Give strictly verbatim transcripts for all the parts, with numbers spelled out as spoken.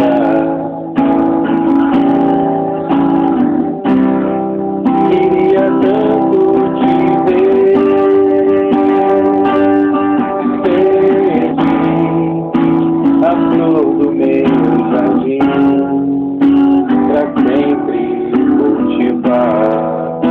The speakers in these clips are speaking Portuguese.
Queria tanto te ver, perdi a flor do meu jardim, pra sempre cultivar.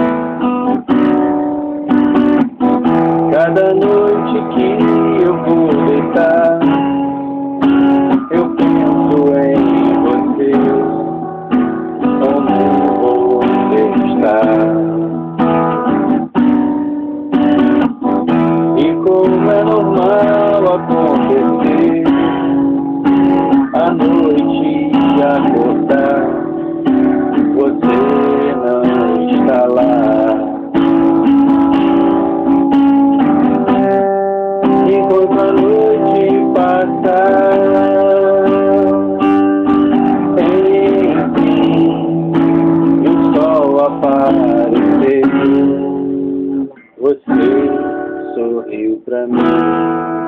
Cada noite que eu vou deitar, eu penso em você, como você está. E como é normal acontecer, à noite acordar, você não está lá. Enquanto a noite passar, enfim, e o sol aparecer, você sorriu pra mim.